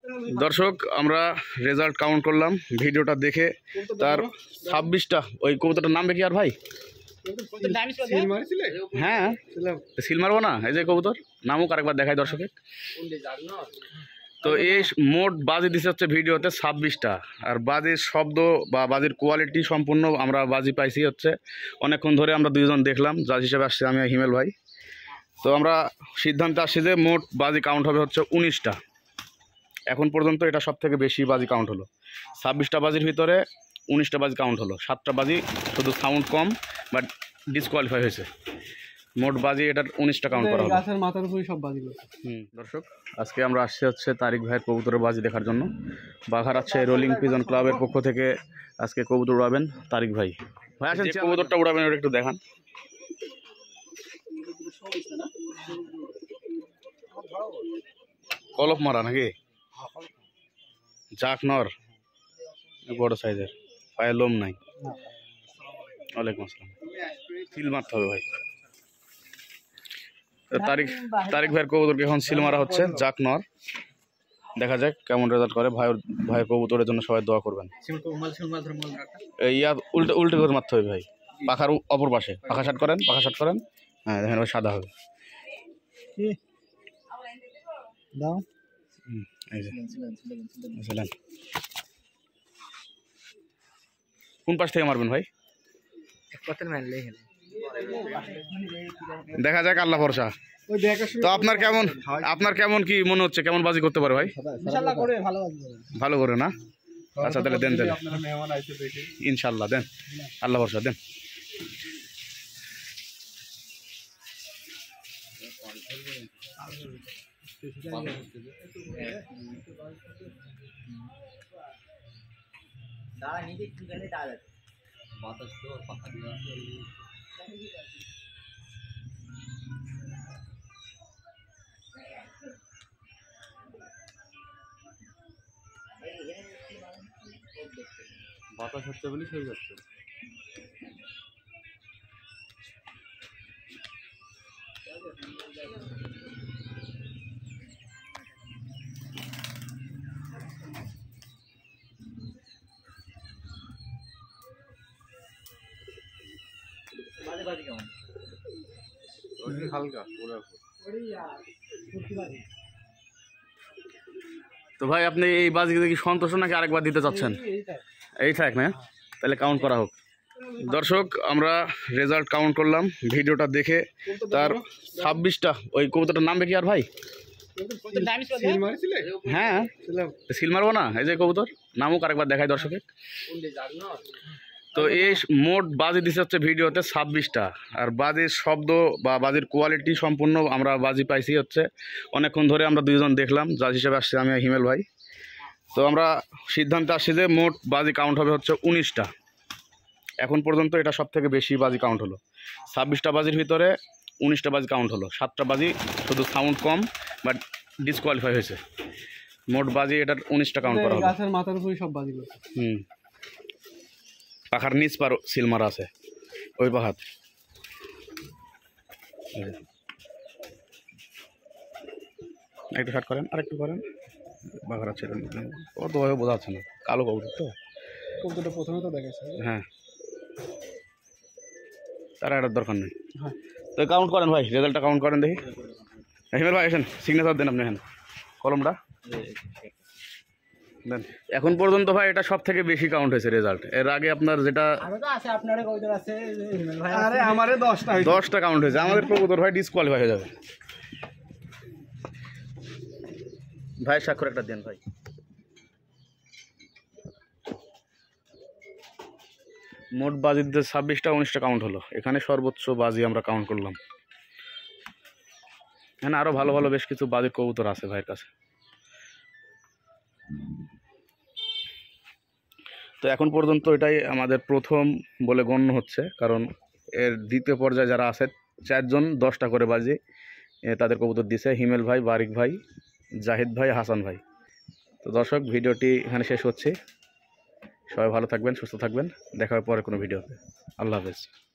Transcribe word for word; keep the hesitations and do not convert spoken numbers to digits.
দর্শক আমরা result count করলাম, ভিডিওটা দেখে তার ছাব্বিশটা ওই কবুতরটার নাম কি আর ভাই? হ্যাঁ সিল মারবো না, এই যে কবুতর নামও আরেকবার দেখায় দর্শকে। তো এই মোট বাজি দিচ্ছে হচ্ছে ভিডিওতে ছাব্বিশটা, আর বাজির শব্দ বা বাজির কোয়ালিটি সম্পূর্ণ আমরা বাজি পাইছি হচ্ছে অনেকক্ষণ ধরে আমরা দুইজন দেখলাম, জাজ হিসেবে আসছি আমি হিমেল ভাই। তো আমরা সিদ্ধান্তে আসছি যে মোট বাজি কাউন্ট হবে হচ্ছে উনিশটা। এখন পর্যন্ত এটা সব থেকে বেশি বাজি কাউন্ট হলো। ছাব্বিশটা বাজির ভিতরে উনিশটা বাজি কাউন্ট হলো, সাতটা বাজি শুধু সাউন্ড কম বাট ডিসকোয়ালিফাই হয়েছে। মোট বাজি এটার উনিশটা কাউন্ট করা হলো। গাছের মাথার উপরে সব বাজি করছে। হুম দর্শক আজকে আমরা আসছি হচ্ছে তারিক ভাইয়ের কবুতরের বাজি দেখার জন্য। বাঘারাচ্ছে রোলিং পিজন ক্লাবের পক্ষ থেকে আজকে কবুতর উড়াবেন তারিক ভাই। ভাই আসেন কবুতরটা উড়াবেন ওটা একটু দেখান। কলপ মারা নাকি? জাক নর, বড় সাইজের, পায়ে লোম নাই। ওয়ালাইকুম আসসালাম। সিল মারতে হবে ভাই। তারিক তারিক ভাইয়ের কবুতরকে এখন সিল মারা হচ্ছে, জাক নর। দেখা যাক কেমন রেজাল্ট করে। ভাই ভাইয়ের কবুতরের জন্য সবাই দোয়া করবেন। ইয়া উল্টে উল্টে করে মারতে হবে ভাই, পাখার অপর পাশে। পাখা শার্ট করেন, পাখা শার্ট করেন। হ্যাঁ দেখেন ওই সাদা হবে। কোন পাশ থেকে মারবেন ভাই? দেখা যাক, আল্লাহ ভরসা। তো আপনার কেমন আপনার কেমন কি মনে হচ্ছে, কেমন বাজি করতে পারে ভাই? ভালো করে না? আচ্ছা তাহলে দেন দেন, ইনশাল্লাহ দেন, আল্লাহ ভরসা দেন। বাতাস হচ্ছে বলে হয়ে যাচ্ছে। তো ভাই আপনি এই বাজি কি সন্তোষ নাকি আরেকবার দিতে চাচ্ছেন? এই থাক না, তাহলে কাউন্ট করা হোক। দর্শক আমরা রেজাল্ট কাউন্ট করলাম, ভিডিওটা দেখে তার ছাব্বিশটা ওই কবুতরটার নাম কি আর ভাই? হ্যাঁ সিল মারবো না, এই যে কবুতর নামও আরেকবার দেখায় দর্শকে। তো এই মোট বাজি দিচ্ছে হচ্ছে ভিডিওতে ছাব্বিশটা, আর বাজির শব্দ বা বাজির কোয়ালিটি সম্পূর্ণ আমরা বাজি পাইছি হচ্ছে অনেকক্ষণ ধরে আমরা দুইজন দেখলাম, জাজ হিসেবে আসছি আমি হিমেল ভাই। তো আমরা সিদ্ধান্তে আসছি যে মোট বাজি কাউন্ট হবে হচ্ছে উনিশটা। এখন পর্যন্ত এটা সব থেকে বেশি বাজি কাউন্ট হলো। ছাব্বিশটা বাজির ভিতরে উনিশটা বাজি কাউন্ট হলো, সাতটা বাজি শুধু সাউন্ড কম বাট ডিসকোয়ালিফাই হয়েছে। মোট বাজি এটার উনিশটা কাউন্ট করা হলো। গাছের মাথার উপরে সব বাজি করছে। হুম পাখার নিচ পার সিল মারা আছে, ওই পাহাড়। একটু শার্ট করেন, আর একটু করেন। বাঘার আছে অত ভাবে বোঝা যাচ্ছে না, কালো কবুতর তো। কবুতরটা প্রথমে তো দেখেছে। হ্যাঁ তারা এটার দরকার নেই। তো কাউন্ট করেন ভাই, রেজাল্টটা কাউন্ট করেন দেখি। হিমেল ভাই আসেন, সিগনেচার দেন আপনি এখানে, কলমটা দেন। এখন পর্যন্ত ভাই এটা সব থেকে বেশি কাউন্ট হয়েছে রেজাল্ট। এর আগে আপনার যেটা দশটা কাউন্ট হয়েছে, আমাদের কবুতর ভাই ডিসকোয়ালিফাই হয়ে যাবে। ভাই স্বাক্ষর একটা দেন ভাই। মোট বাজিতে ছাব্বিশটা উনিশটা কাউন্ট হলো, এখানে সর্বোচ্চ বাজি আমরা কাউন্ট করলাম। এখানে আরো ভালো ভালো বেশ কিছু বাজির কবুতর আছে ভাইয়ের কাছে। তো এখন পর্যন্ত এটাই আমাদের প্রথম বলে গণ্য হচ্ছে, কারণ এর দ্বিতীয় পর্যায়ে যারা আছে চারজন দশটা করে বাজি তাদের কবুতর দিছে, হিমেল ভাই, বারিক ভাই, জাহিদ ভাই, হাসান ভাই। তো দর্শক ভিডিওটি এখানে শেষ হচ্ছে। সবাই ভালো থাকবেন, সুস্থ থাকবেন, দেখা হবে পরে কোনো ভিডিওতে। আল্লাহ হাফেজ।